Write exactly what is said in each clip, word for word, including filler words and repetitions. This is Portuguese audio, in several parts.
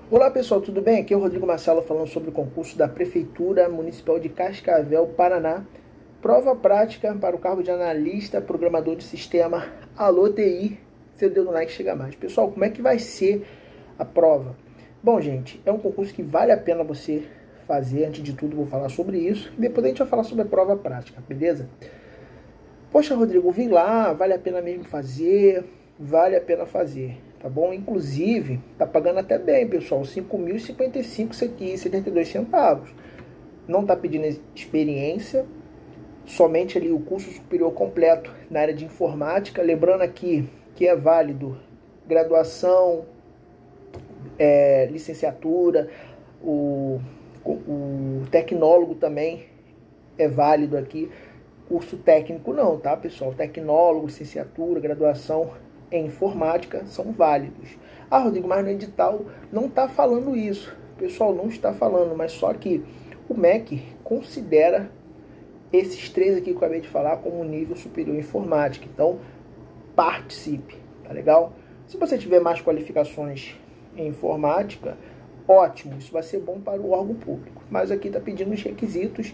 Olá pessoal, tudo bem? Aqui é o Rodrigo Marcelo falando sobre o concurso da Prefeitura Municipal de Cascavel, Paraná. Prova prática para o cargo de analista, programador de sistema. Alô T I, seu dedo no like chega mais. Pessoal, como é que vai ser a prova? Bom, gente, é um concurso que vale a pena você fazer. Antes de tudo, vou falar sobre isso. E depois a gente vai falar sobre a prova prática, beleza? Poxa, Rodrigo, vim lá, vale a pena mesmo fazer? Vale a pena fazer. Tá bom? Inclusive, tá pagando até bem, pessoal, cinco mil e cinquenta e cinco reais e setenta e dois centavos. Não tá pedindo experiência, somente ali o curso superior completo na área de informática. Lembrando aqui que é válido graduação, é, licenciatura, o, o tecnólogo também é válido aqui. Curso técnico não, tá, pessoal? Tecnólogo, licenciatura, graduação em informática são válidos. Ah, Rodrigo, mas no edital não está falando isso. Pessoal, não está falando, mas só que o M E C considera esses três aqui que eu acabei de falar como nível superior em informática. Então, participe, tá legal? Se você tiver mais qualificações em informática, ótimo, isso vai ser bom para o órgão público. Mas aqui está pedindo os requisitos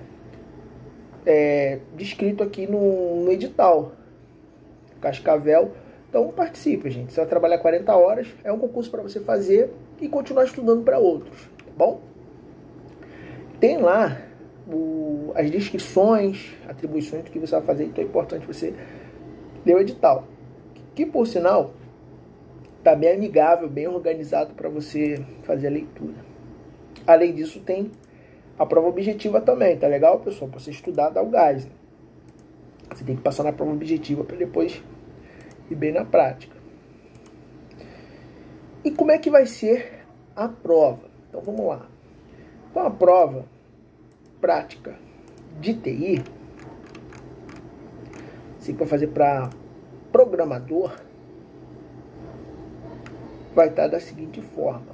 é, descrito aqui no, no edital. Cascavel. Então participe, gente. Você vai trabalhar quarenta horas, é um concurso para você fazer e continuar estudando para outros, tá bom? Tem lá o, as descrições, atribuições do que você vai fazer, então é importante você ler o edital. Que, por sinal, está bem amigável, bem organizado para você fazer a leitura. Além disso, tem a prova objetiva também, tá legal, pessoal? Para você estudar, dá o gás. Né? Você tem que passar na prova objetiva para depois e bem na prática. E como é que vai ser a prova? Então vamos lá. Então a prova prática de T I, você vai fazer para programador, vai estar da seguinte forma.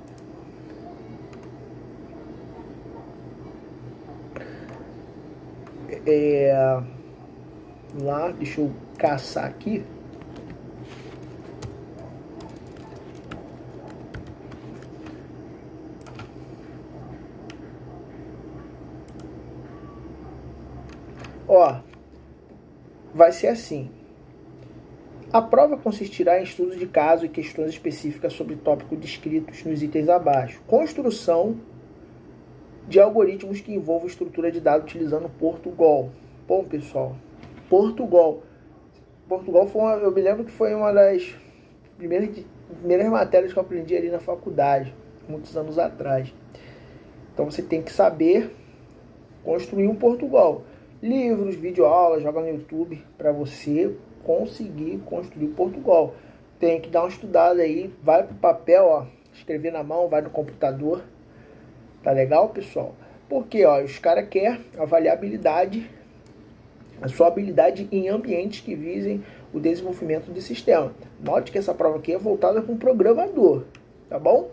É, lá, deixa eu caçar aqui. Ó, vai ser assim. A prova consistirá em estudos de caso e questões específicas sobre tópicos descritos nos itens abaixo. Construção de algoritmos que envolvam estrutura de dados utilizando Portugal. Bom, pessoal, Portugal. Portugal foi uma, eu me lembro que foi uma das primeiras, primeiras matérias que eu aprendi ali na faculdade, muitos anos atrás. Então você tem que saber construir um Portugal. Livros, videoaulas, joga no YouTube para você conseguir construir Portugal. Tem que dar uma estudada aí, vai pro papel, ó, escrever na mão, vai no computador. Tá legal, pessoal? Porque, ó, os caras querem avaliar a habilidade, a sua habilidade em ambientes que visem o desenvolvimento de sistema. Note que essa prova aqui é voltada para um programador, tá bom?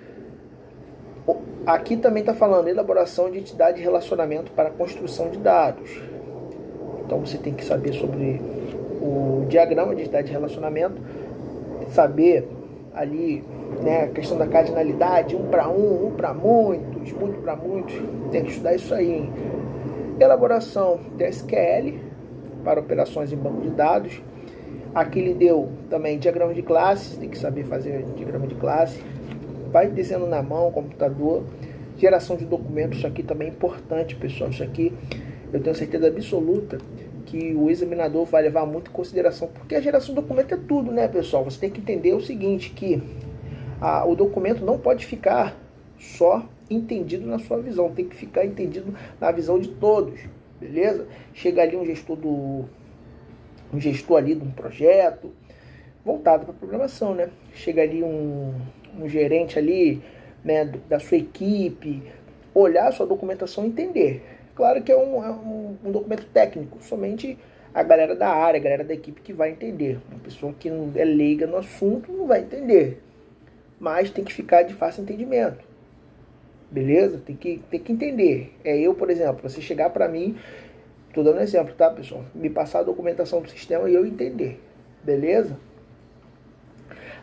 Aqui também está falando elaboração de entidade de relacionamento para construção de dados. Então você tem que saber sobre o diagrama de entidade de relacionamento, saber ali, né, a questão da cardinalidade, um para um, um para muitos, muito para muitos. Tem que estudar isso aí. Hein? Elaboração de S Q L para operações em banco de dados. Aqui ele deu também diagrama de classe, tem que saber fazer diagrama de classe. Vai desenhando na mão, computador, geração de documentos, isso aqui também é importante, pessoal. Isso aqui eu tenho certeza absoluta que o examinador vai levar muito em consideração, porque a geração de documento é tudo, né, pessoal? Você tem que entender o seguinte, que a, o documento não pode ficar só entendido na sua visão, tem que ficar entendido na visão de todos, beleza? Chega ali um gestor do um gestor ali de um projeto voltado para programação, né? Chega ali um um gerente ali, né, da sua equipe, olhar a sua documentação e entender. Claro que é, um, é um, um documento técnico, somente a galera da área, a galera da equipe que vai entender. Uma pessoa que não é leiga no assunto não vai entender, mas tem que ficar de fácil entendimento. Beleza? Tem que, tem que entender. É eu, por exemplo, você chegar para mim, tô dando um exemplo, tá, pessoal? Me passar a documentação do sistema e eu entender. Beleza?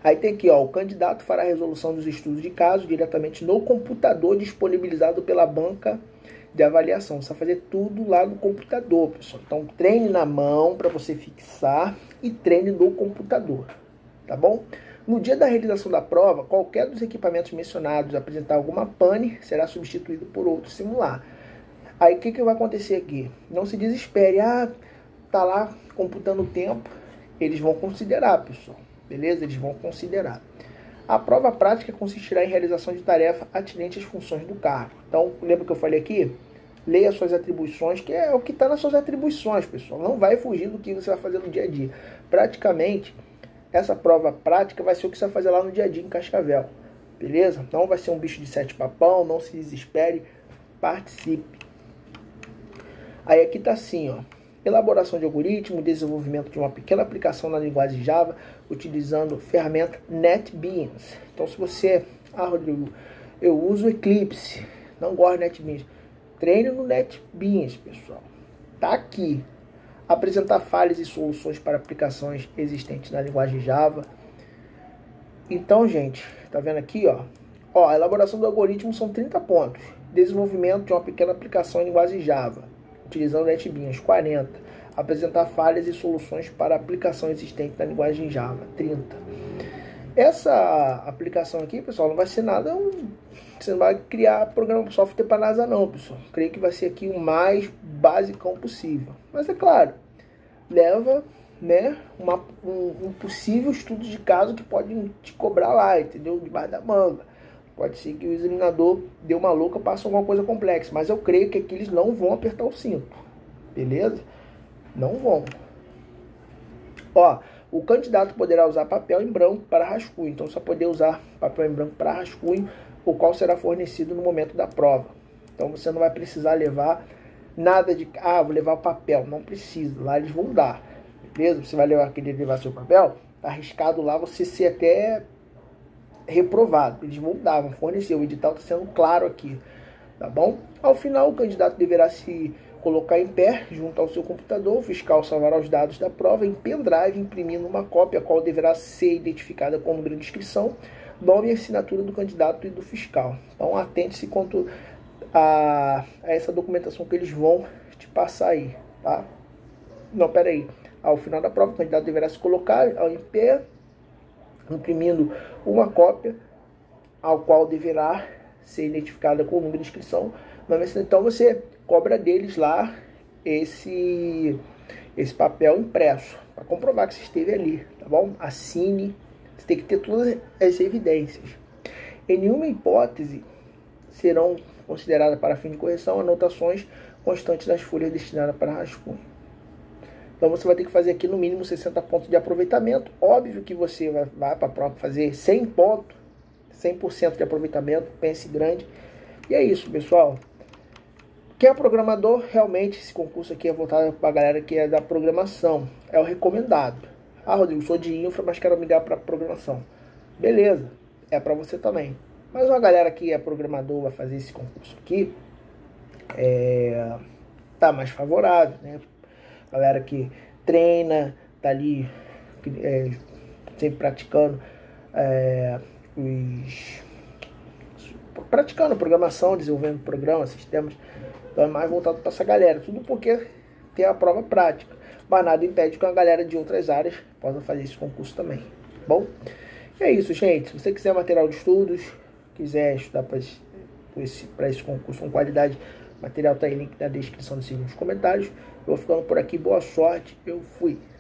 Aí tem aqui, ó, o candidato fará a resolução dos estudos de caso diretamente no computador disponibilizado pela banca de avaliação. Você vai fazer tudo lá no computador, pessoal. Então, treine na mão para você fixar e treine no computador, tá bom? No dia da realização da prova, qualquer dos equipamentos mencionados apresentar alguma pane será substituído por outro similar. Aí, o que, que vai acontecer aqui? Não se desespere. Ah, tá lá computando o tempo. Eles vão considerar, pessoal. Beleza? Eles vão considerar. A prova prática consistirá em realização de tarefa atinente às funções do cargo. Então, lembra que eu falei aqui? Leia suas atribuições, que é o que está nas suas atribuições, pessoal. Não vai fugir do que você vai fazer no dia a dia. Praticamente, essa prova prática vai ser o que você vai fazer lá no dia a dia em Cascavel. Beleza? Não vai ser um bicho de sete papão, não se desespere, participe. Aí aqui está assim, ó. Elaboração de algoritmo, desenvolvimento de uma pequena aplicação na linguagem Java, utilizando ferramenta NetBeans. Então, se você... Ah, Rodrigo, eu uso Eclipse, não gosto de NetBeans. Treine no NetBeans, pessoal. Tá aqui. Apresentar falhas e soluções para aplicações existentes na linguagem Java. Então, gente, tá vendo aqui, ó? Ó, a elaboração do algoritmo são trinta pontos. Desenvolvimento de uma pequena aplicação em linguagem Java, utilizando NetBeans, quarenta. Apresentar falhas e soluções para aplicação existente na linguagem Java, trinta. Essa aplicação aqui, pessoal, não vai ser nada... Você não vai criar programa software para NASA não, pessoal. Creio que vai ser aqui o mais basicão possível. Mas é claro, leva, né, uma, um, um possível estudo de caso que pode te cobrar lá, entendeu? Debaixo da manga. Pode ser que o examinador dê uma louca, passe alguma coisa complexa. Mas eu creio que aqui eles não vão apertar o cinto. Beleza? Não vão. Ó, o candidato poderá usar papel em branco para rascunho. Então, só poder usar papel em branco para rascunho, o qual será fornecido no momento da prova. Então, você não vai precisar levar nada de... Ah, vou levar o papel. Não precisa. Lá eles vão dar. Beleza? Você vai levar, querer levar seu papel, tá arriscado lá você ser até reprovado. Eles vão dar, vão fornecer. O edital está sendo claro aqui. Tá bom? Ao final, o candidato deverá se colocar em pé junto ao seu computador. O fiscal salvará os dados da prova em pendrive, imprimindo uma cópia, a qual deverá ser identificada com o número de inscrição, nome e assinatura do candidato e do fiscal. Então, atente-se quanto a, a essa documentação que eles vão te passar aí, tá? Não, pera aí. Ao final da prova, o candidato deverá se colocar em pé, imprimindo uma cópia, ao qual deverá ser identificada com o número de inscrição. Então, você cobra deles lá esse, esse papel impresso, para comprovar que você esteve ali, tá bom? Assine. Você tem que ter todas as evidências. Em nenhuma hipótese serão consideradas para fim de correção anotações constantes das folhas destinadas para rascunho. Então você vai ter que fazer aqui no mínimo sessenta pontos de aproveitamento. Óbvio que você vai, vai para a prova fazer cem pontos, cem por cento de aproveitamento, pense grande. E é isso, pessoal. Quem é programador, realmente esse concurso aqui é voltado para a galera que é da programação. É o recomendado. Ah, Rodrigo, sou de infra, mas quero migrar para programação. Beleza, é para você também. Mas uma galera que é programador vai fazer esse concurso aqui, é, tá mais favorável, né? Galera que treina, tá ali é, sempre praticando é, os, praticando programação, desenvolvendo programas, sistemas. Então é mais voltado para essa galera. Tudo porque tem a prova prática. Mas nada impede que a galera de outras áreas possa fazer esse concurso também. Bom? E é isso, gente. Se você quiser material de estudos, quiser estudar para esse, esse, esse concurso com qualidade, o material está aí, link na descrição dos seguintes comentários. Eu vou ficando por aqui. Boa sorte. Eu fui.